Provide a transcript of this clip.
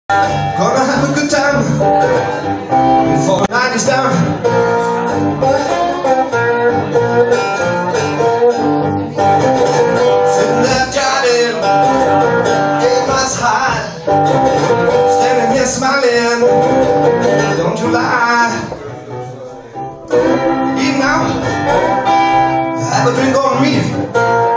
Gonna have a good time before the night is down. Sitting there jotting in my high, standing here smiling, don't you lie. Eat now, have a drink on me.